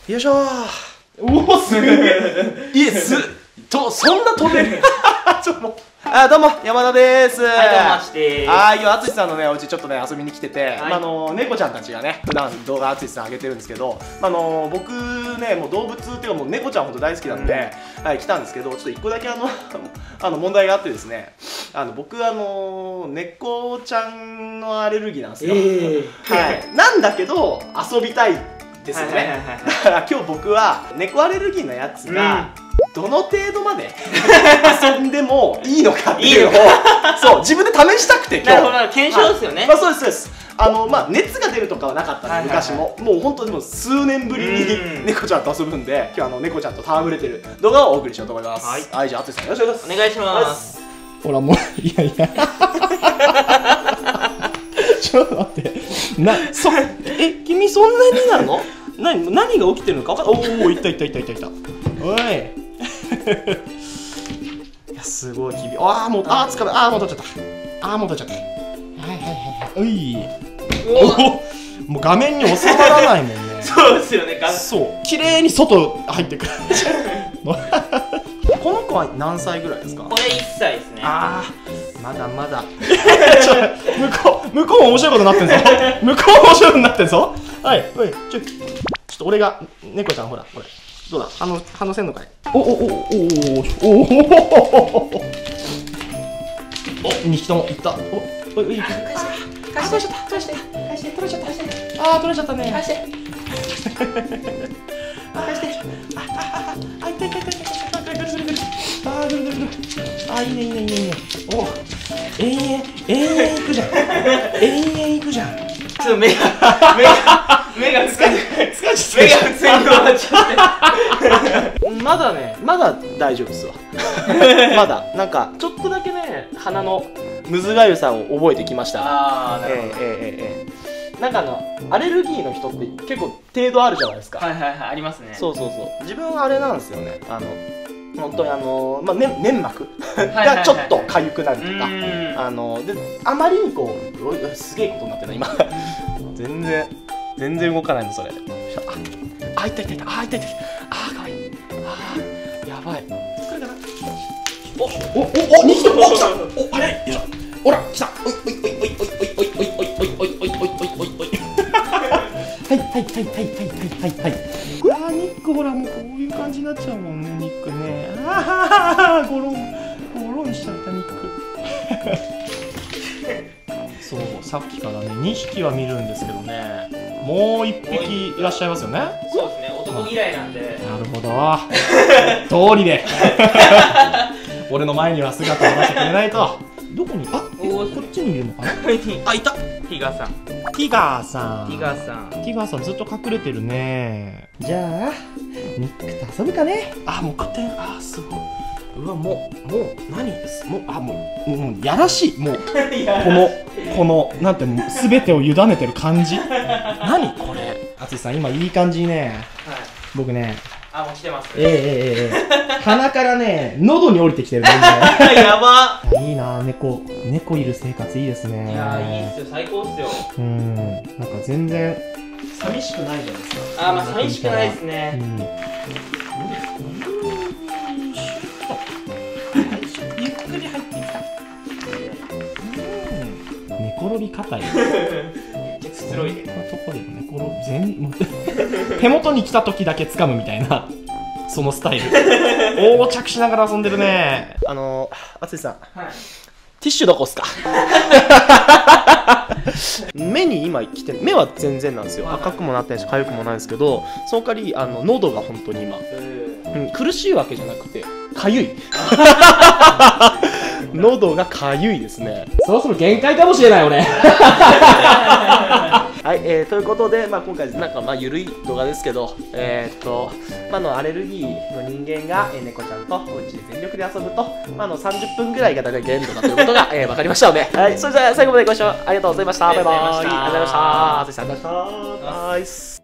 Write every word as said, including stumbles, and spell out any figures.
よいしょー。おお、すげえ。いえ、す、と、そんな飛べる。ちょっともう。あ、どうも、山田です。 はい、どうも、あつしです。 はい、今、あつしさんのね、お家ちょっとね、遊びに来てて、 はい、 まあ、あの、猫ちゃんたちがね、普段動画あつしさん上げてるんですけど、あの、僕ね、もう動物っていうか、もう猫ちゃんほんと大好きなんで、うん、はい、来たんですけど、ちょっと一個だけあの、あの、問題があってですね、あの、僕、あの、猫ちゃんのアレルギーなんですよ。えー、はい。なんだけど、遊びたいですよね。だから今日僕は、猫アレルギーのやつが、うんどの程度まで遊んでもいいのかっていうのをそう自分で試したくて今日。 なるほど、検証ですよね。 まあそうですそうです。あのまあ熱が出るとかはなかったんで昔ももう本当にもう数年ぶりに猫ちゃんと遊ぶんで今日あの猫ちゃんと戯れてる動画をお送りしようと思います。はい、はい、じゃああつしさんよろしくお願いします。 お願いします。 ほらもういやいやちょっと待ってなそえ君そんなになの？何何が起きてるのか分かんない。おおいったいったいったいったいったおいいやすごい厳しい。ああもうああつかめああ戻っちゃったああ戻っちゃったはいはいはいはいおいおもう画面に収まらないもんねそうですよね画面そう綺麗に外入ってくるこの子は何歳ぐらいですか？ これいっさいですね。 ああまだまだ向こう向こうも面白いことになってんぞ向こうも面白いことになってんぞはいおいちょちょっと俺が猫ちゃんほらこれどうだ反応反応せんのかい？おおおおおおおおにひともいった。おおいい返して返して返して返して取れちゃった返してああ取れちゃったね返して返してあああ痛い痛い痛い痛いああぐるぐるぐるあいいねいいねいいねいいねお永遠永遠いくじゃん永遠いくじゃん。 ちょっと目が目が目が疲れ疲れちゃって目が普通に終わっちゃってまだねまだ大丈夫っすわまだなんかちょっとだけね鼻のむずがゆさを覚えてきました。 ああなるほど。 ええええええなんかあのアレルギーの人って結構程度あるじゃないですか。 はいはいはいありますね。 そうそうそう自分はあれなんですよねあの本当にあのまあ粘粘膜がちょっと痒くなるとかあのであまりにこうすげえことになってる今全然全然動かないのそれ。ああ痛い痛い痛いあ痛い痛いあかわいいあやばいこれかなおおおおにひとも来たおあれよいしょほら来たおいおいおいおいおいおいおいおいおいおいおいおいおいおいおいおいはいはいはいはいはいはいはいあーニックほらもうこういう感じになっちゃうもんねニックねああゴロンゴロンしちゃったニックそうさっきからねにひきは見るんですけどねもういっぴきいらっしゃいますよね。 そうですね男嫌いなんで。 なるほど通りで俺の前には姿を出してくれないと。どこにあこっちにいるのかなあいたティガーさんティガーさんティガーさんティガーさんずっと隠れてるね。じゃあニックと遊ぶかね。あもう勝手にあすごいうわもうもう何もうあもうもうやらしいもうこのこのなんてすべてを委ねてる感じ何これあつしさん今いい感じにね、はい、僕ねあもう来てます、ね、 ええええええ鼻からね喉に降りてきてるねやばいいな猫猫いる生活いいですね。 いやいいっすよ最高っすよ。 うんなんか全然寂しくないじゃないですか。 あまあ寂しくないですね。うんゆっくり入ってきた。寝転び硬い。 くつろいで。 とこで寝転び全手元に来た時だけ掴むみたいなそのスタイル。横着しながら遊んでるね。あのあつしさん。はい。ティッシュどこっすか目に今来て目は全然なんですよ。赤くもなってないし痒くもないんですけどその代わりあの喉が本当に今、うん、苦しいわけじゃなくて痒い喉が痒いですね。そろそろ限界かもしれない俺はい、えー、ということで、まあ、今回なんかまあ緩い動画ですけどえー、っと、まあ、のアレルギーの人間が、えー、猫ちゃんとお家で全力で遊ぶと、まあ、あのさんじゅっぷんぐらいが大体限度だということが、えー、分かりましたので、はい、それじゃあ最後までご視聴ありがとうございました。バイバーイ。ありがとうございました。あつしさんありがとうございました。ナイス。